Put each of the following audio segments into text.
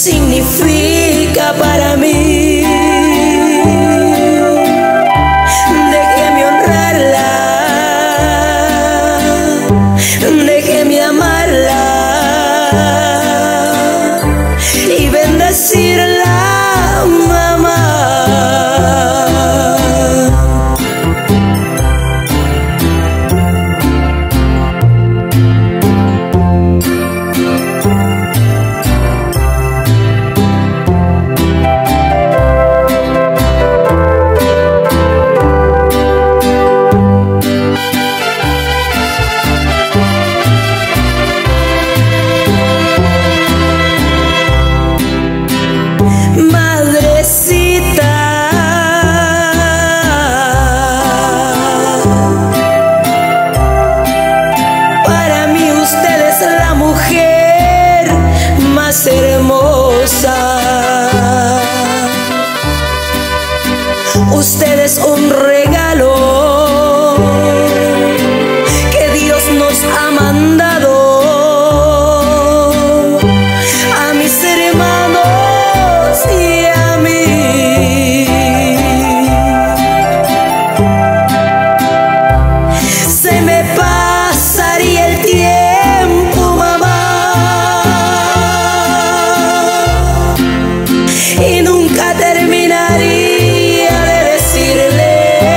significa para mí. Déjeme honrarla, déjeme amarla y bendecirla, mamá. Hermosa, usted es un regalo que Dios nos ha mandado a mis hermanos y a mí. Se me pasaría el tiempo, mamá, y nunca terminaría de decirle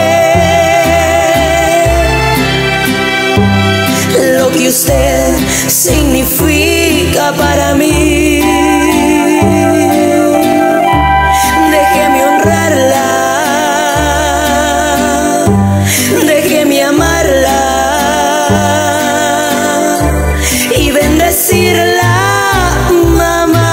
lo que usted significa para mí. Déjeme honrarla, déjeme amarla y bendecirla, mamá.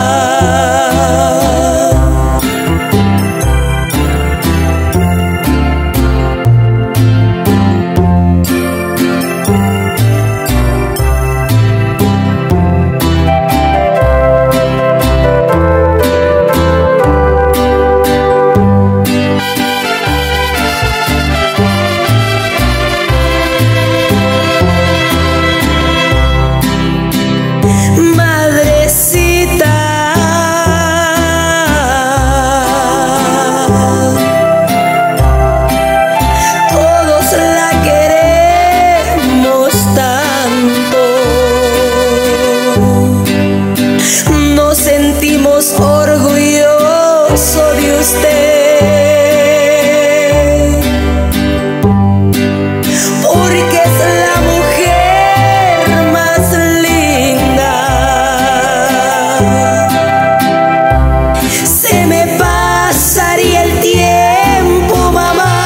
Orgulloso de usted, porque es la mujer más linda. Se me pasaría el tiempo, mamá,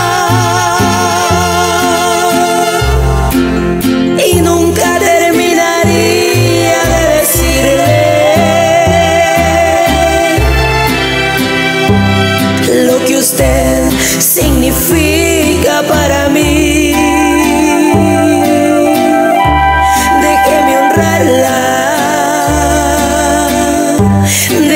y nunca terminaría de decirle lo que usted significa para mí. Déjeme honrarla,